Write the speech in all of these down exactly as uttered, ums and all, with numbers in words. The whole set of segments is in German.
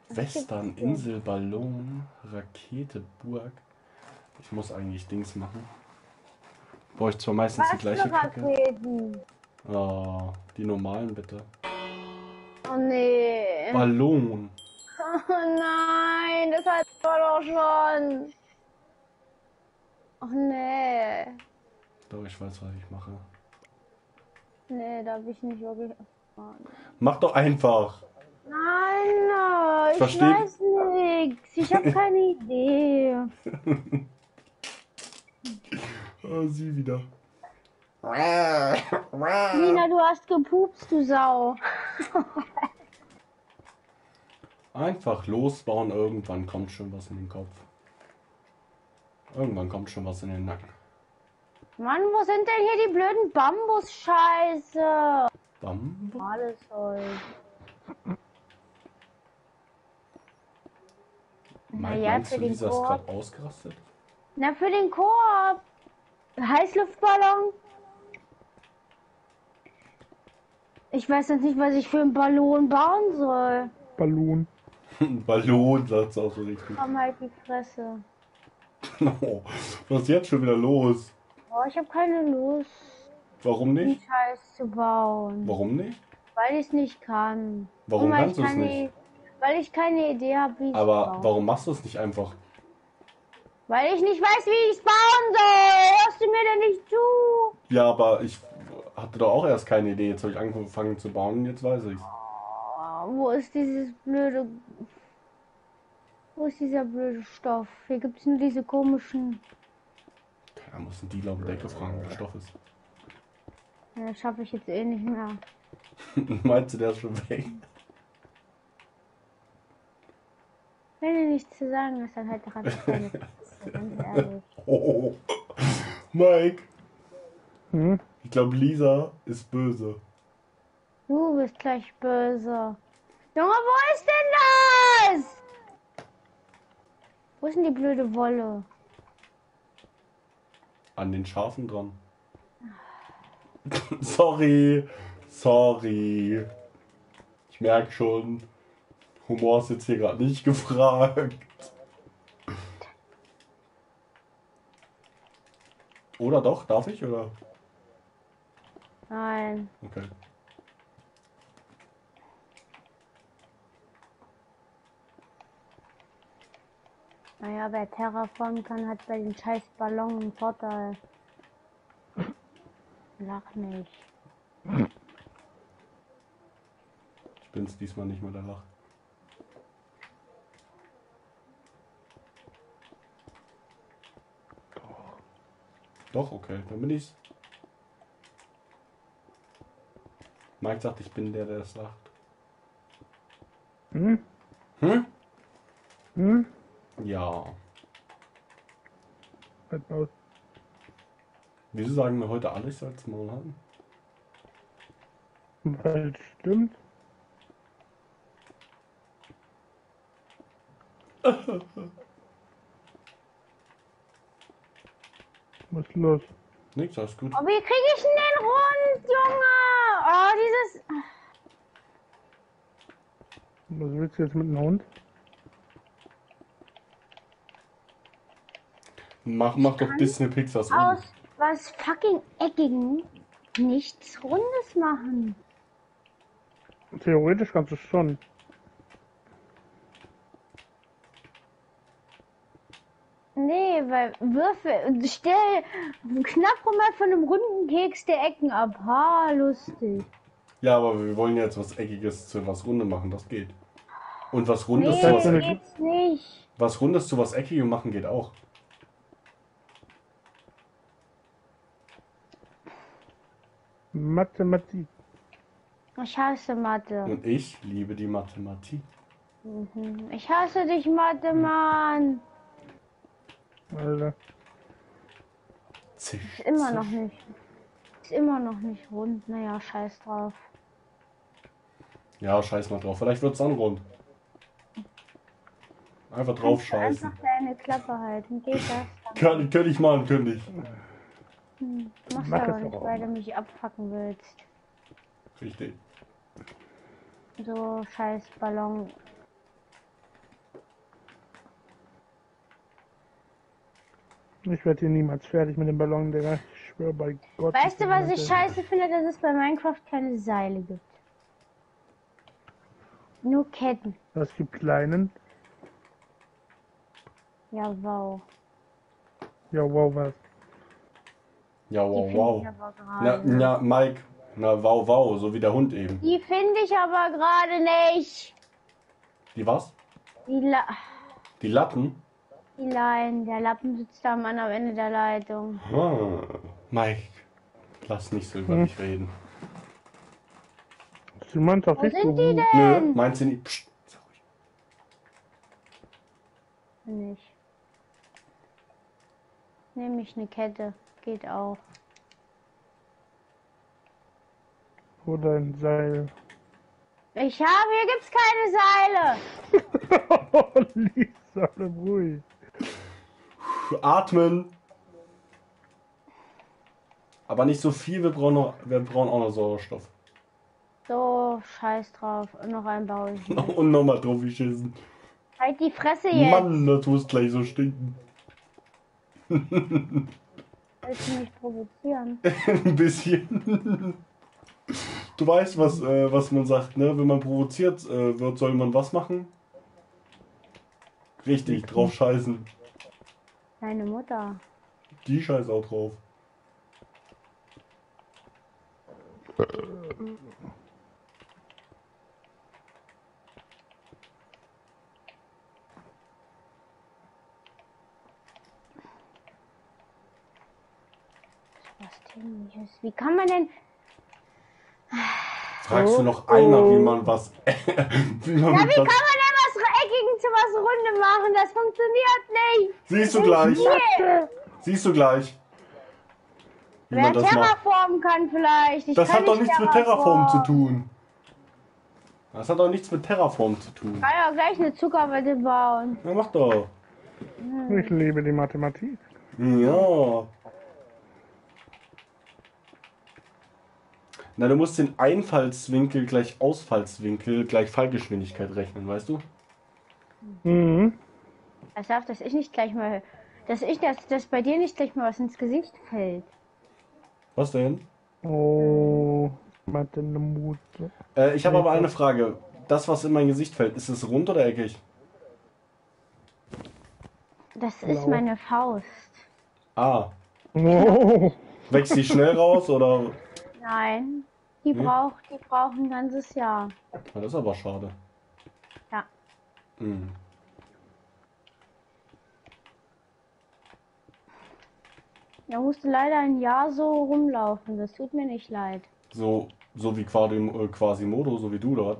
Western, Insel, Ballon, Rakete, Burg. Ich muss eigentlich Dings machen. Brauche ich zwar meistens die Was gleiche für Kacke. Raketen? Oh, die normalen bitte. Oh nee. Ballon. Oh nein, das hat man doch schon. Oh nee. Doch, ich weiß, was ich mache. Nee, da bin ich nicht wirklich erfahren. Mach doch einfach. Nein, no, ich Versteh- weiß nichts. Ich habe keine Idee. Oh, sie wieder. Nina, du hast gepupst, du Sau. Einfach losbauen, irgendwann kommt schon was in den Kopf. Irgendwann kommt schon was in den Nacken. Mann, wo sind denn hier die blöden Bambus-Scheiße? Bam. Alles Holz. Na Mike, ja, meinst für du, den Lisa ist Koop. gerade ausgerastet? Na, für den Koop. Heißluftballon. Ich weiß jetzt nicht, was ich für einen Ballon bauen soll. Ballon. Ballon, sagt es auch so richtig. Komm halt die Fresse. Oh, was ist jetzt schon wieder los? Oh, ich habe keine Lust, Warum den nicht? Scheiß zu bauen. Warum nicht? Weil ich es nicht kann. Warum Und weil kannst ich du es keine- nicht? Weil ich keine Idee habe, wie ich es Aber baue. warum machst du es nicht einfach? Weil ich nicht weiß, wie ich es bauen soll. Hörst du mir denn nicht zu? Ja, aber ich hatte doch auch erst keine Idee. Jetzt habe ich angefangen zu bauen und jetzt weiß ich's. Oh, wo ist dieses blöde... Wo ist dieser blöde Stoff? Hier gibt es nur diese komischen... Da muss ein Dealer um die Ecke fragen, was Stoff ist. Ja, das schaffe ich jetzt eh nicht mehr. Meinst du, der ist schon weg? Wenn du nichts zu sagen hast, dann halt doch einfach keine Fresse, ganz ehrlich. Oh, Mike, Hm? ich glaube, Lisa ist böse. Du bist gleich böse. Junge, wo ist denn das? Wo ist denn die blöde Wolle? An den Schafen dran. Sorry, sorry. Ich merke schon, Humor ist jetzt hier gerade nicht gefragt. Oder doch? Darf ich? Oder? Nein. Okay. Naja, wer Terraform kann, hat bei den scheiß Ballon einen Vorteil. Lach nicht. Ich bin's diesmal nicht mehr, der lacht. Doch, okay, dann bin ich's. Mike sagt, ich bin der, der es sagt. Hm? Hm? Hm? Ja. Halt aus. Wieso sagen wir heute alle, ich soll's Maul haben? Weil es stimmt. Was ist los? Nix, alles gut. Oh, wie kriege ich denn den rund, Junge? Oh, dieses... Was willst du jetzt mit dem Hund? Mach, mach doch Disney Pixars um. Aus was fucking Eckigen nichts Rundes machen. Theoretisch kannst du es schon. Nee, weil Würfel... Stell... Knapp mal von einem runden Keks der Ecken ab. Ha, lustig. Ja, aber wir wollen jetzt was Eckiges zu was Runde machen, das geht. Und was Rundes Nee, zu was, eine- geht's nicht. was Rundes zu was Eckigem machen geht auch. Mathematik. Ich hasse Mathe. Und ich liebe die Mathematik. Mhm. Ich hasse dich, Mathe, Mann. Alter. Zisch, Ist immer zisch. noch nicht. Ist immer noch nicht rund. Naja, scheiß drauf. Ja, scheiß mal drauf. Vielleicht wird's dann rund. Einfach drauf Kannst du scheißen. einfach deine Klappe halten. Geht das? Kann, kann ich machen, könnte ich. Hm. Machst Mach du es aber nicht, doch weil auch. du mich abfacken willst. Richtig. So, scheiß Ballon. Ich werde hier niemals fertig mit dem Ballon, Digga. Ich schwöre bei Gott. Weißt du, was ich bin scheiße finde, dass es bei Minecraft keine Seile gibt? Nur Ketten. Das gibt kleinen. Ja, wow. Ja, wow, was? Ja, Die wow, finde wow. ich aber Na, gerade. na, Mike. Na, wow, wow, so wie der Hund eben. Die finde ich aber gerade nicht. Die was? Die, La Die Latten? die Leinen. Der Lappen sitzt da am anderen Ende der Leitung. Ah, Mike, lass nicht so über Hm. mich reden. Ist die Mannschaft Wo nicht so sind die gut? Nö, denn? meinst du nicht? Psst, sei ruhig. Nicht. Nehme ich eine Kette. Geht auch. Oder ein Seil. Ich habe, hier gibt's keine Seile. Oh, Lisa, bleib ruhig. Atmen. Aber nicht so viel, wir brauchen, noch, wir brauchen auch noch Sauerstoff. So, scheiß drauf. Und noch ein baue ich. mir. Und nochmal drauf geschissen. Halt die Fresse jetzt. Mann, das muss gleich so stinken. Willst du mich provozieren? Ein bisschen. Du weißt, was, äh, was man sagt, ne? Wenn man provoziert äh, wird, soll man was machen? Richtig, drauf scheißen. Deine Mutter. Die scheißt auch drauf. Was Dämliches. Wie kann man denn... Fragst du noch einmal, wie man was. wie man Ja, mit wie was kann man denn was Eckigen zu was Runde machen? Das funktioniert nicht. siehst du gleich. Nee. Siehst du gleich. Wie Wer man das macht. terraformen kann vielleicht. Ich Das kann hat doch nicht nichts mit Terraform zu tun. Das hat doch nichts mit Terraform zu tun. Ich kann ja gleich eine Zuckerwette bauen. Ja, mach doch. Ich liebe die Mathematik. Ja. Na, du musst den Einfallswinkel gleich Ausfallswinkel gleich Fallgeschwindigkeit rechnen, weißt du? Mhm. Pass auf, dass ich nicht gleich mal... Dass ich, dass, dass bei dir nicht gleich mal was ins Gesicht fällt. Was denn? Oh, Mathematik. Äh, ich habe aber eine Frage. Das, was in mein Gesicht fällt, ist es rund oder eckig? Das Blau. ist meine Faust. Ah. Oh, Wächst die schnell raus oder? Nein, die Nee? braucht, die braucht ein ganzes Jahr. Ja, das ist aber schade. Ja. Hm. Da musst du leider ein Jahr so rumlaufen. Das tut mir nicht leid. So, so wie quasi, äh, Quasimodo, so wie du dort.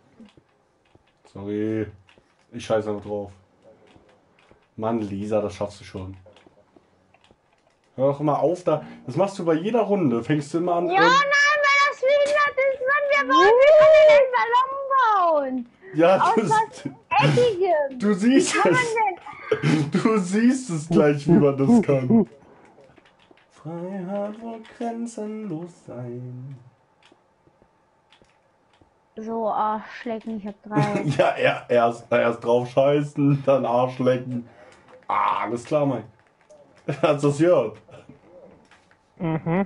Sorry. Ich scheiße noch drauf. Mann, Lisa, das schaffst du schon. Hör doch mal auf da. Das machst du bei jeder Runde. Fängst du immer an. Ja, ähm, nein, weil das behindert ist, Mann. Wir wollen einen Ballon bauen. ja, Aus das, was Eckigem. du siehst Kann man es. denn? Du siehst es gleich, wie man das kann. Freiheit wird grenzenlos sein. So, Arschlecken, ich hab drei. Ja, er, erst, erst drauf scheißen, dann Arsch lecken. Ah, alles klar, Mike. Hast du das gehört? mhm.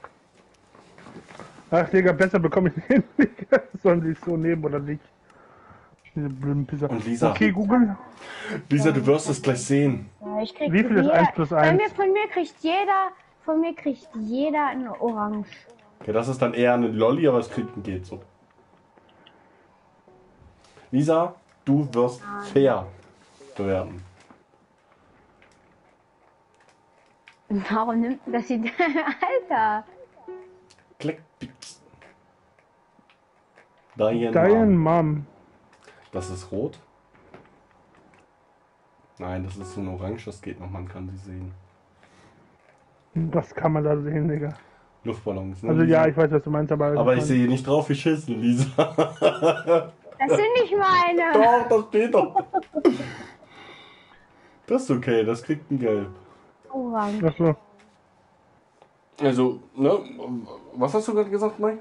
Ach, Digga, besser bekomme ich nicht hin, Digga. Sollen sie es so nehmen oder nicht? Diese blöden Pisser. Und Lisa? Okay, Google. Lisa, du wirst es gleich sehen. Ja, ich krieg Wie viel ist jeder- eins plus Von eins? mir, von mir kriegt jeder, von mir kriegt jeder eine Orange. Okay, das ist dann eher eine Lolli, aber es kriegt geht so. Lisa, du wirst fair bewerten. Warum nimmt das die... Alter. Klick, pix. Diane Diane Mom. Mom. Das ist rot. Nein, das ist so ein Orange, das geht noch, man kann sie sehen. Was kann man da sehen, Digga? Luftballons, ne? Also Lisa? ja, ich weiß, was du meinst, aber... Aber ich sehe nicht drauf geschissen, Lisa. Das sind nicht meine. Doch, das steht doch. Das ist okay, das kriegt ein Gelb. Orange. Achso. Also, ne? Was hast du gerade gesagt, Mike?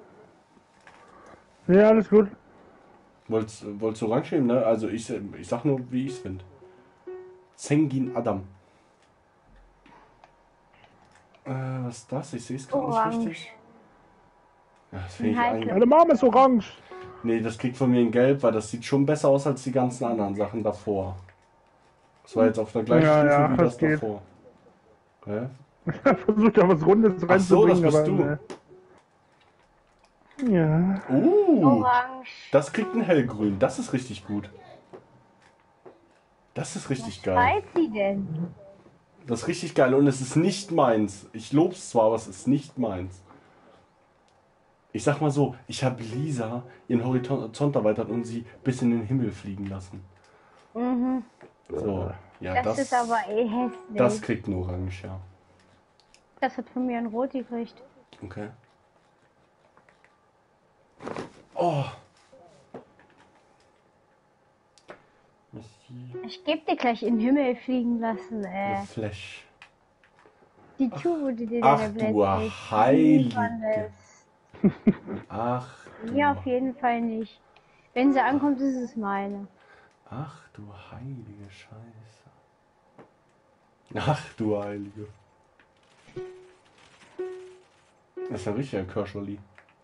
Ja, alles gut. Wolltest, wolltest du orange nehmen, ne? Also ich, ich sag nur, wie ich es finde. Zengin Adam. was ist das? Ich sehe es gerade nicht Orange. richtig. Ja, das finde ich Ein eigentlich. Meine Mama ist orange. Nee, das kriegt von mir ein Gelb, weil das sieht schon besser aus als die ganzen anderen Sachen davor. Das war jetzt auf der gleichen Ja, Stufe ja, wie das das geht. davor. Hä? Ich hab versucht, da was Rundes Ach so, reinzubringen, das bist aber. du. Ne. Ja. Uh, Orange. das kriegt ein Hellgrün. Das ist richtig gut. Das ist richtig geil. Weiß sie denn? Das ist richtig geil und es ist nicht meins. Ich lob's zwar, aber es ist nicht meins. Ich sag mal so, ich habe Lisa ihren Horizont erweitert und sie bis in den Himmel fliegen lassen. Mhm. So, ja, Das, das, ist aber eh hässlich. das kriegt ein Orange, ja. Das hat von mir ein Rot gekriegt. Okay. Oh. Ich geb dir gleich in den Himmel fliegen lassen, Eine äh. Flash. Die Tube, wo du dir Ach, deine du Blätter Heilige. Ach, Ja, du, auf jeden Fall nicht. Wenn sie ankommt, ist es meine. ach du heilige Scheiße. Ach du Heilige. Das ist ja richtiger Kirscholi.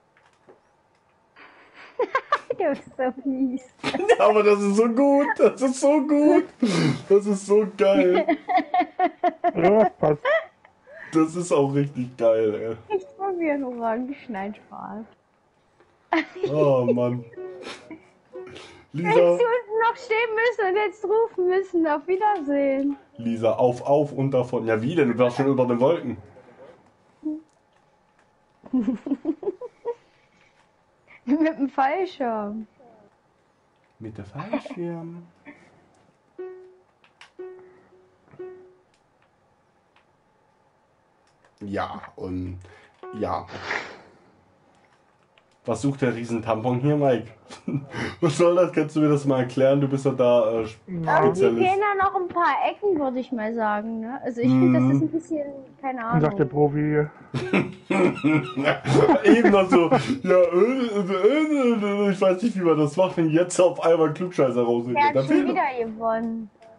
Du bist so mies. Ja, aber das ist so gut. Das ist so gut. Das ist so geil. Ja, passt. Das ist auch richtig geil, Ich probiere einen Orangen, nein, Spaß. ey. Oh Mann. Lisa, Hättest du unten noch stehen müssen und jetzt rufen müssen. Auf Wiedersehen. Lisa, auf, auf und davon. Ja, wie denn? Du warst schon über den Wolken. Mit dem Fallschirm. Mit der Fallschirm. Ja, und ja. Was sucht der Riesentampon hier, Mike? Was soll das? Kannst du mir das mal erklären? Du bist doch da äh, Aber die Spezialist. fehlen da noch ein paar Ecken, würde ich mal sagen. Ne? Also ich finde, das ist ein bisschen, keine Ahnung. Sagt der Profi. Eben noch so, ja, äh, äh, äh, ich weiß nicht, wie man das macht, wenn jetzt auf einmal Klugscheißer rausgeht. Er hat Da schon fehlt wieder gewonnen.